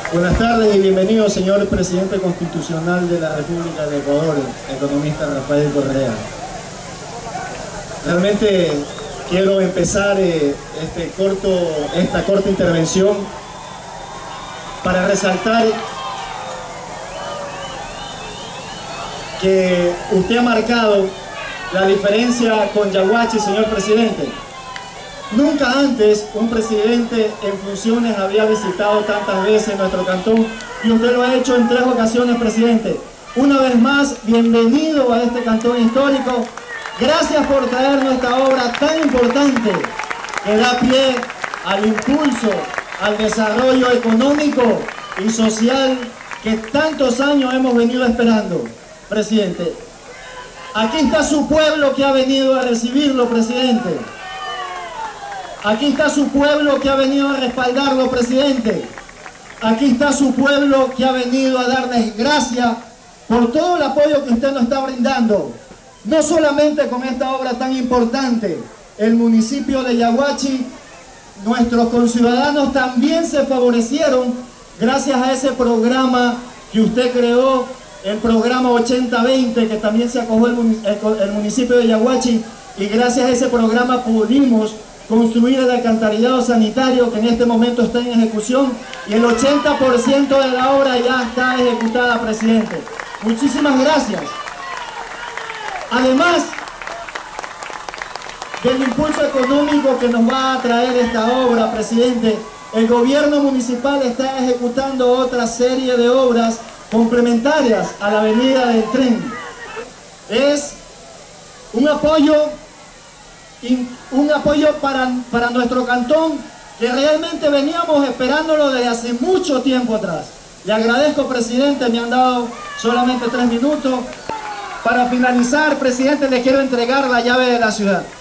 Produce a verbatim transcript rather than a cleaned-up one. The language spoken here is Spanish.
Buenas tardes y bienvenido, señor Presidente Constitucional de la República de Ecuador, economista Rafael Correa. Realmente quiero empezar eh, este corto, esta corta intervención para resaltar que usted ha marcado la diferencia con Yaguachi, señor Presidente. Nunca antes un presidente en funciones había visitado tantas veces nuestro cantón y usted lo ha hecho en tres ocasiones, presidente. Una vez más, bienvenido a este cantón histórico. Gracias por traernos esta obra tan importante que da pie al impulso, al desarrollo económico y social que tantos años hemos venido esperando, presidente. Aquí está su pueblo que ha venido a recibirlo, presidente. Aquí está su pueblo que ha venido a respaldarlo, presidente. Aquí está su pueblo que ha venido a darles gracias por todo el apoyo que usted nos está brindando. No solamente con esta obra tan importante, el municipio de Yaguachi, nuestros conciudadanos también se favorecieron gracias a ese programa que usted creó, el programa ochenta veinte, que también se acogió el municipio de Yaguachi, y gracias a ese programa pudimos construir el alcantarillado sanitario que en este momento está en ejecución y el ochenta por ciento de la obra ya está ejecutada, presidente. Muchísimas gracias. Además del impulso económico que nos va a traer esta obra, presidente, el gobierno municipal está ejecutando otra serie de obras complementarias a la avenida del tren. Es un apoyo un apoyo para, para nuestro cantón que realmente veníamos esperándolo desde hace mucho tiempo atrás. Le agradezco, presidente, me han dado solamente tres minutos. Para finalizar, presidente, le quiero entregar la llave de la ciudad.